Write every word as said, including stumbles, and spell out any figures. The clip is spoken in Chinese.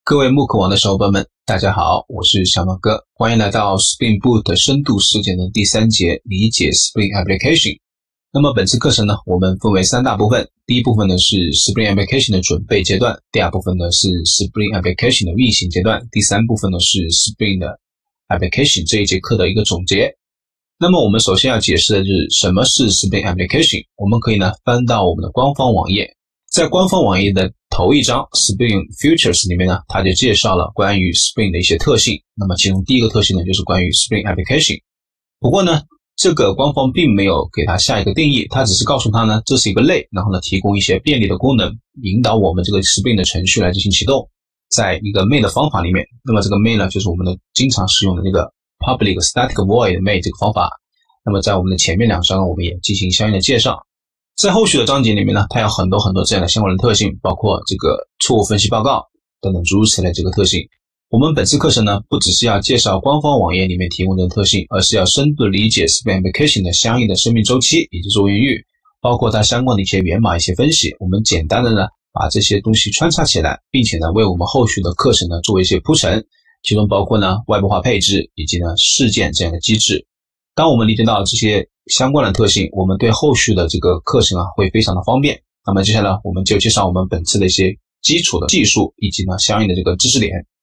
各位慕课网的小伙伴们，大家好，我是小马哥，欢迎来到 Spring Boot 深度实践的第三节，理解 Spring Application。那么本次课程呢，我们分为三大部分。第一部分呢是 Spring Application 的准备阶段，第二部分呢是 Spring Application 的运行阶段，第三部分呢是 Spring 的 Application 这一节课的一个总结。那么我们首先要解释的就是什么是 Spring Application。我们可以呢翻到我们的官方网页，在官方网页的头一章 Spring Features 里面呢，它就介绍了关于 Spring 的一些特性。那么其中第一个特性呢，就是关于 Spring Application。不过呢，这个官方并没有给它下一个定义，它只是告诉它呢，这是一个类，然后呢，提供一些便利的功能，引导我们这个 Spring 的程序来进行启动，在一个 main 的方法里面。那么这个 main 呢，就是我们的经常使用的那个 public static void main 这个方法。那么在我们的前面两章，我们也进行相应的介绍。在后续的章节里面呢，它有很多很多这样的相关的特性，包括这个错误分析报告等等诸如此类这个特性。我们本次课程呢，不只是要介绍官方网页里面提供的特性，而是要深度理解 Spring Application 的相应的生命周期以及作业域，包括它相关的一些源码一些分析。我们简单的呢，把这些东西穿插起来，并且呢，为我们后续的课程呢做一些铺陈，其中包括呢外部化配置以及呢事件这样的机制。当我们理解到这些相关的特性，我们对后续的这个课程啊会非常的方便。那么接下来我们就介绍我们本次的一些基础的技术以及呢相应的这个知识点。